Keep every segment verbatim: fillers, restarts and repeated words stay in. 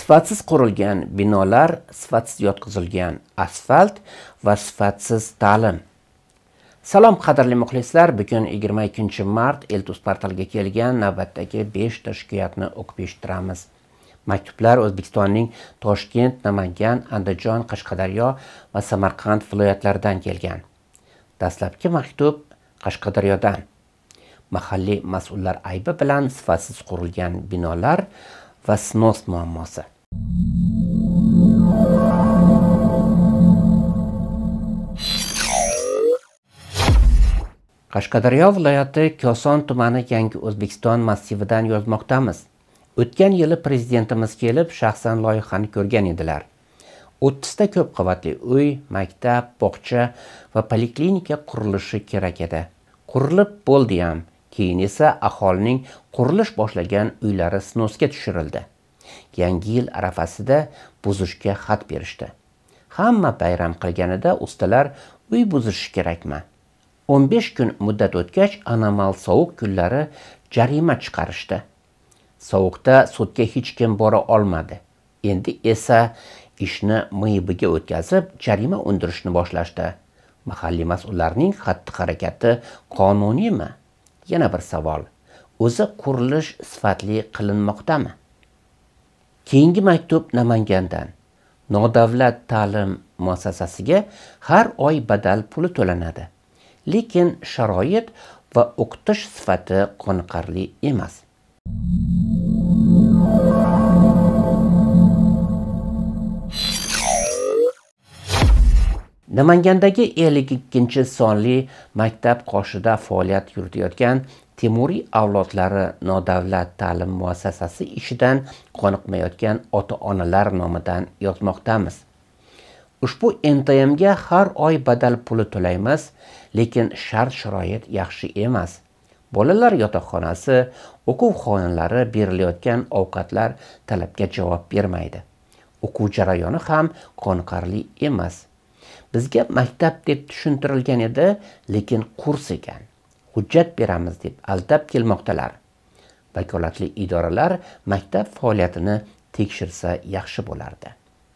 Sifatsiz qurilgan binolar, sifatsiz yotqizilgan asfalt va sifatsiz ta'lim. Salom qadrli muxlislar, bugun yigirma ikkinchi mart Eltus portaliga kelgan navbatdagi besh ta shikoyatni o'qib eshittiramiz. Maktublar O'zbekistonning Toshkent, Namangan, Andijon, Qashqadaryo va Samarqand viloyatlaridan kelgan. Dastlabki maktub Qashqadaryodan. Mahalliy mas'ullar aybi bilan sifatsiz qurilgan binolar va snos muammosi. Qashqadaryo viloyati Koson tumani Yangi O'zbekiston massividan yozmoqdamiz. O'tgan yili prezidentimiz kelib, shaxsan loyihani ko'rgan edilar. o'ttiz ta ko'p qavatli uy, maktab, bog'cha va poliklinika qurilishi kerak edi. Qurilib bo'ldi ham. Keyin esa aholining qurilish boshlagan uylari snosga tushirildi. Yangi yil arafasida buzishga xat berishdi. Hamma bayram qilganida ustalar uy buzishi kerakmi? o'n besh kun muddat o'tgach, anomal sovuq kunlari jarima chiqarishdi. Sovuqda sudga hech kim bora olmadi. Endi esa ishni miyibiga o'tkazib, jarima undirishni boshlashdi. Mahalliy mas'ullarning xatti-harakati qonuniymi? Yana bir savol. O'zi qurilish sifatli qilinmoqdami? Keyingi maktub Namangandan. Nodavlat ta'lim muassasasiga har oy badal puli to'lanadi. Lekin sharoit va o'qitish sifati qoniqarli emas. Namangandagi ellik ikkinchi sonli maktab qoshida faoliyat yuritayotgan Temuriy avlodlari nodavlat ta'lim muassasasi ishidan qoniqmayotgan ota-onalar nomidan yozmoqdamiz. Ushbu N T M ga har oy badal puli to'laymiz, lekin shart-sharoit yaxshi emas. Bolalar yotoqxonasi, o'quv xonalari berilayotgan ovqatlar talabga javob bermaydi. O'quv jarayoni ham qoniqarli emas. Bizga maktab deb tushuntirilgan edi, lekin kurs ekan. Hujjat beramiz deb aldab kelmoqdalar. Vakolatli idoralar maktab faoliyatini tekshirsa yaxshi bo'lardi.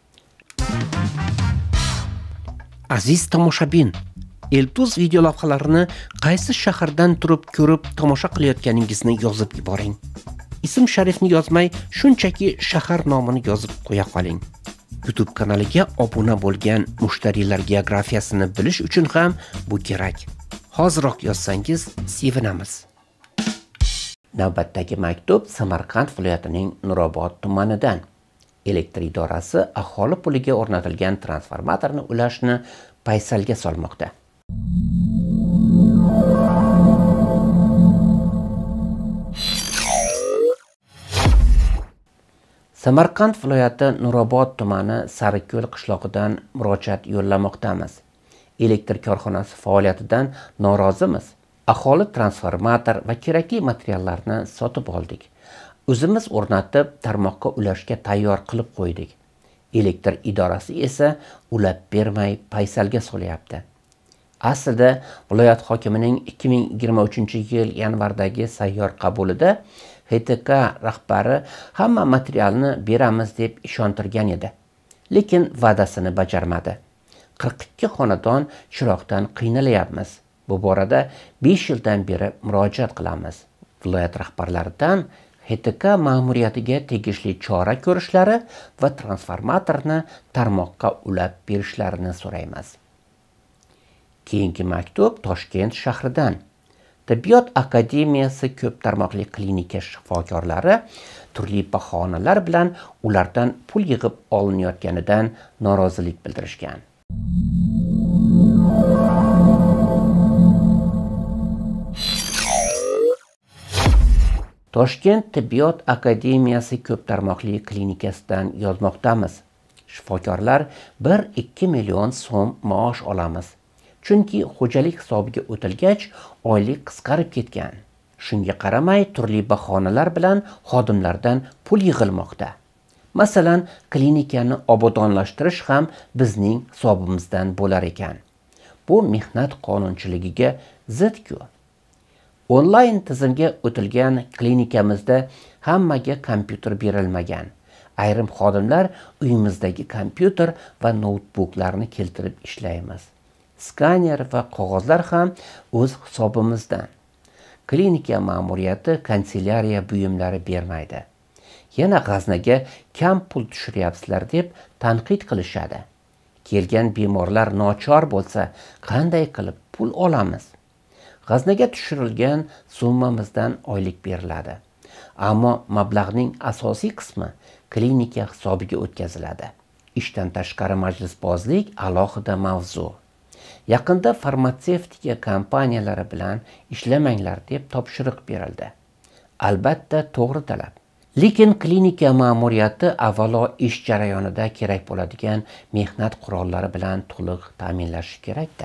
Aziz tomoshabin, Eltus video lavhalarini qaysi shahardan turib ko'rib tomosha qilayotganingizni yozib yuboring. Ism sharifni yozmay, shunchaki shahar nomini yozib qo'ya qoling. YouTube kanaliga obuna bo'lgan mushtariylar geografiyasini bilish uchun ham bu kerak. Hoziroq yozsangiz sevinamiz. Navbatdagi maktub Samarqand viloyatining Nurobod tumanidan. Elektr idorasi aholi puliga o'rnatilgan transformatorni ulashni paysalga solmoqda. Samarqand viloyati Nurobod tumani Sariko'l qishlog'idan murojaat yo'llamoqdamiz. Elektr korxonasi faoliyatidan norozimiz. Aholi transformator va kerakli materiallarni sotib oldik. O'zimiz o'rnatib, tarmoqqa ulashga tayyor qilib qo'ydik. Elektr idorasi esa ulab bermay paysalga solyapti. Aslida viloyat hokimining ikki ming yigirma uchinchi yil yanvardagi sayyor qabulida H T K rahbari hamma materialni beramiz deb ishontirgan edi. Lekin va'dasini bajarmadi. qirq ikki xonadon chiroqdan qiynalayapmiz. Bu borada besh yildan beri murojaat qilamiz. Viloyat rahbarlaridan H T K ma'muriyatiga tegishli chora ko'rishlari va transformatorni tarmoqqa ulab berishlarini so'raymiz. Keyingi maktub Toshkent shahridan. Tibbiyot akademiyasi ko'p tarmoqli klinika shifokorlari turli bahonalar bilan ulardan pul yig'ib olinayotganidan norozilik bildirishgan. Toshkent tibbiyot akademiyasi ko'p tarmoqli klinikasidan yozmoqdamiz. Shifokorlar bir ikki million so'm maosh olamiz. Chunki xo'jalik hisobiga o'tilgach, oylik qisqarib ketgan. Shunga qaramay, turli bahonalar bilan xodimlardan pul yig'ilmoqda. Masalan, klinikani obodonlashtirish ham bizning hisobimizdan bo'lar ekan. Bu mehnat qonunchiligiga zid-ku. Onlayn tizimga o'tilgan klinikamizda hammaga kompyuter berilmagan. Ayrim xodimlar uyimizdagi kompyuter va noutbuklarni keltirib ishlaymiz. Skaner va qog'ozlar ham o'z hisobimizdan. Klinika ma'muriyati kanselyariya buyumlari bermaydi. Yana g'aznaga kam pul tushiryapsizlar deb tanqid qilishadi. Kelgan bemorlar nochor bo'lsa, qanday qilib pul olamiz? G'aznaga tushirilgan summamizdan oylik beriladi. Ammo mablag'ning asosiy qismi klinika hisobiga o'tkaziladi. Ishdan tashqari majlisbozlik alohida mavzu. Yaqinda farmatsevtika kompaniyalari bilan ishlamanglar deb topshiriq berildi. Albatta to'g'ri talab. Lekin klinika ma'muriyati avvalo ish jarayonida kerak bo'ladigan mehnat qurollari bilan to'liq ta'minlashi kerak-da.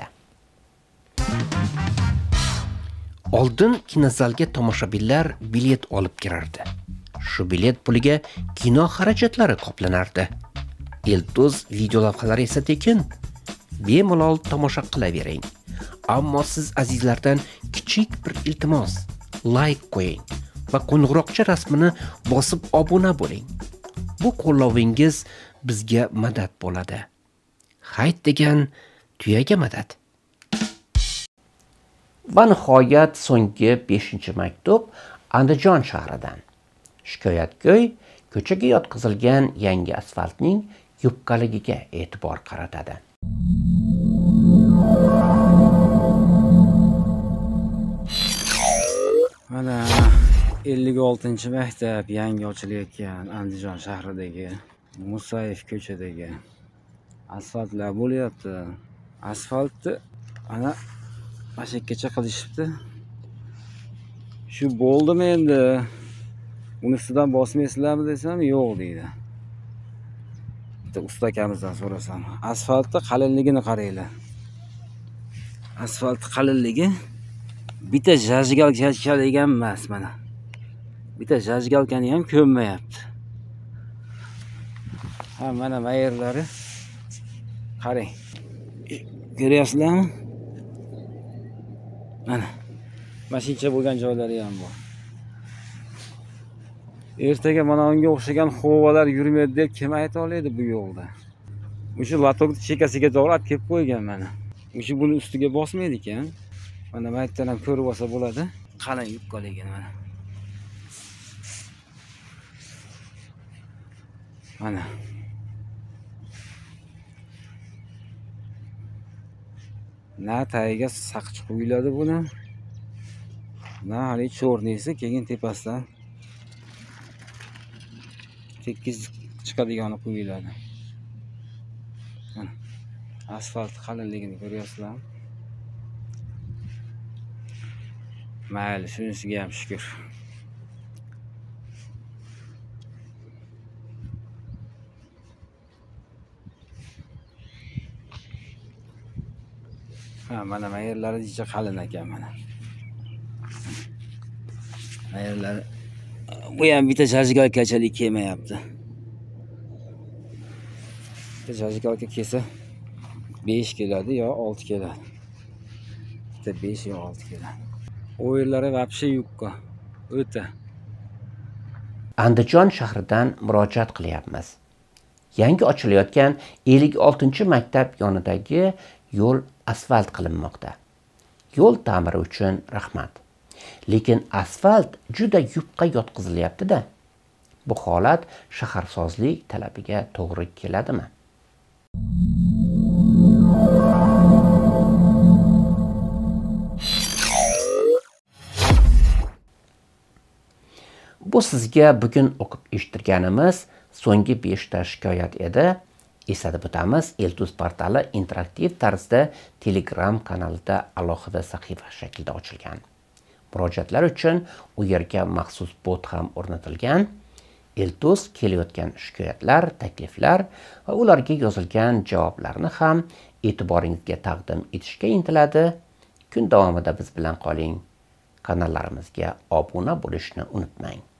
Oldin kinozalga tomoshabinlar bilet olib kirardi. Shu bilet puliga kino xarajatlari qoplanardi. Iltuz videolavhalari esa tekin. Bemalol tomosha qilavering. Ammo siz azizlardan kichik bir iltimos, like qo'ying va qo'ng'iroqcha rasmini bosib obuna bo'ling. Bu qo'llovingiz bizga madad bo'ladi. Hayt degan tuyaga madad. Va nihoyat so'nggi beshinchi maktub Andijon shahridan. Shikoyatgo'y ko'chaga yotqizilgan yangi asfaltning yupqaligiga e'tibor qaratadi. Mana ellik oltinchi maktab yangi ochilayotgan Andijon shahridagi Musayev ko'chadagi asfaltlar bo'lyapti. Asfaltni ana mashakkacha qilishibdi. Shu bo'ldimi endi? Uni ustidan bosmaysizlarmi desam, yo'q deydi. Bitta usta akamizdan so'rasam, asfaltni qalinligini qaranglar. Asfalt qalinligi bitta jajgalka emas mana. Bitta jajgalkani ham ko'mmayapti. Ha, mana mayerlari. Qarang. Ko'ryapsizlarmi? Mana mashincha bo'lgan joylari ham bor. Ertaga mana unga o'xshagan xovalar yurmaydi deb kim ayta oladi bu yo'lda? O'sha latokni chekasiga to'g'ri kelib qo'ygan mana. O'sha buni ustiga bosmaydi ekan. Mana maytdan ham ko'rib olsa bo'ladi. Qalin yupqalagan mana. Mana. Na tagiga saqich qo'yiladi buni. Na hali cho'rnisi keyin tepasidan tekis chiqadigani qo'yiladi. Mana asfalt qalinligini ko'ryapsizlarmi? Mayli, shunisiga ham shukr. Ha, mana mayerlari ichiga qalin ekan mana. Mayerlari bu ham bitta jajgalkachalik kelmayapti. Bitta jajgalka kelsa besh keladi yo olti keladi. Bitta besh yo olti keladi. O'yinlari vapshe yukka. O'ta. Andijon shahridan murojaat qilyapmiz. Yangi ochilayotgan ellik oltinchi maktab yonidagi yo'l asfalt qilinmoqda. Yo'l ta'miri uchun rahmat. Lekin asfalt juda yupqa yotqizilyapti-da. Bu holat shaharsozlik talabiga to'g'ri keladimi? Bu sizga bugun o'qib eshittirganimiz so'nggi beshta shikoyat edi. Eslatib o'tamiz, Iltuz portali interaktiv tarzda Telegram kanalida alohida sahifa shaklida ochilgan. Murojaatlar uchun u yerga maxsus bot ham o'rnatilgan. Iltuz kelayotgan shikoyatlar, takliflar va ularga yozilgan javoblarni ham e'tiboringizga taqdim etishga intiladi. Kun davomida biz bilan qoling. Kanallarimizga obuna bo'lishni unutmang.